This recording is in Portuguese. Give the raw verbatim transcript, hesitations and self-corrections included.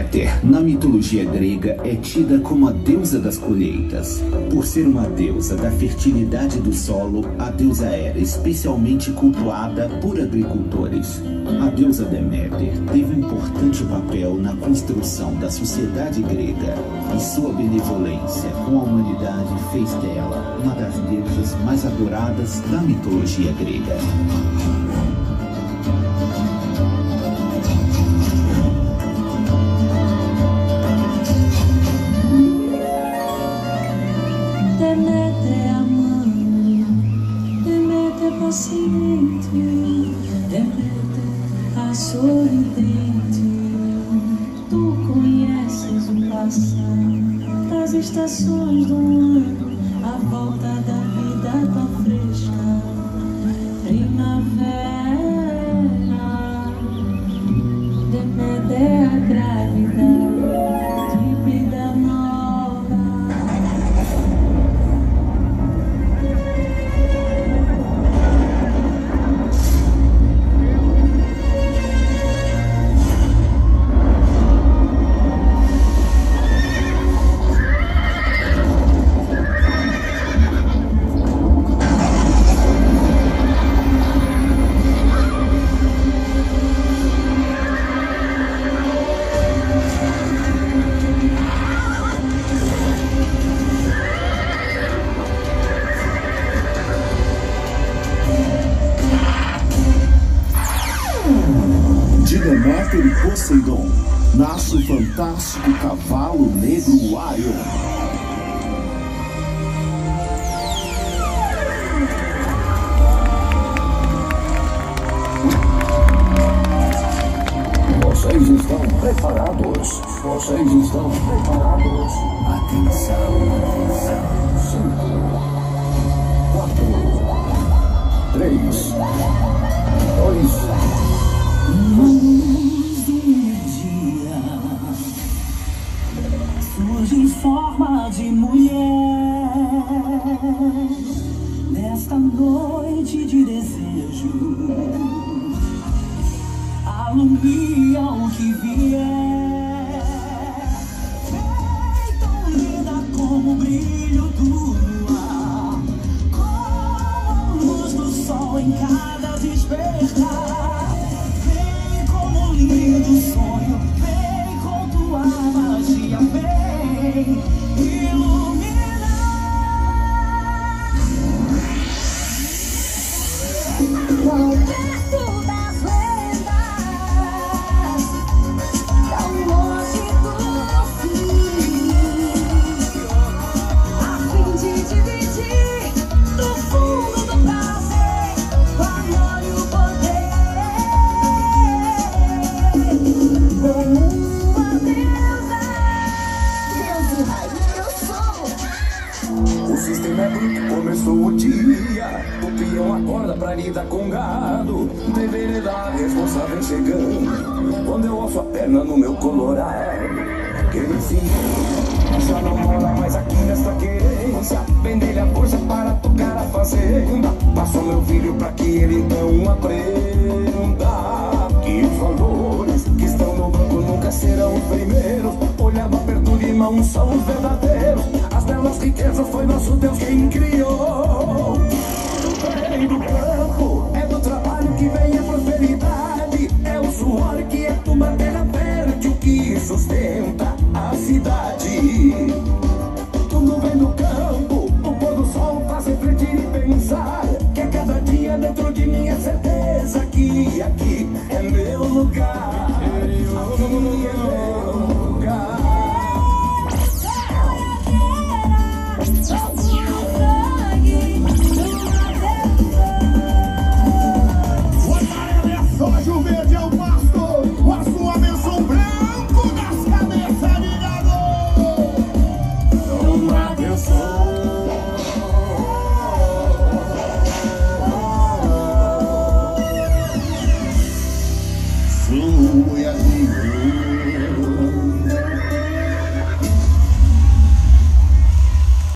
Deméter, na mitologia grega, é tida como a deusa das colheitas. Por ser uma deusa da fertilidade do solo, a deusa era especialmente cultuada por agricultores. A deusa Deméter teve um importante papel na construção da sociedade grega, e sua benevolência com a humanidade fez dela uma das deusas mais adoradas da mitologia grega. Deméter é a mãe, Deméter é paciente, Deméter a sorridente. Tu conheces o passar das estações do ano, a volta da vida tão fresca, primavera. Deméter é a grávida de vida nova. De Deméter e Poseidon nasce o fantástico cavalo negro Orion. Vocês estão preparados? Vocês estão preparados? Atenção, atenção. Cinco, quatro, três, dois. Uma luz do meio-dia surge em forma de mulher. Nesta noite de desejo, alumia o que vier. Tão linda como o brilho do luar, como a luz do sol em cada despertar. Lindo sonho, vem com tua magia, vem iluminar. Perto das lendas, tão longe do fim, a fim de dividir do fundo do prazer o amor e o poder. Uma deusa, Deus e rainha eu sou. O sistema é bruto, começou o dia. O peão acorda pra lidar com gado. Deveria dar responsável chegando. Quando eu alço a perna no meu colorado, que ele ensinou, já não mora mais aqui nessa querência. Vender a força para tocar a fazenda. Passo meu filho pra que ele então aprenda que os valores que estão no banco nunca serão os primeiros. Olhava perto de mão, são os verdadeiros. As belas riquezas foi nosso Deus quem criou.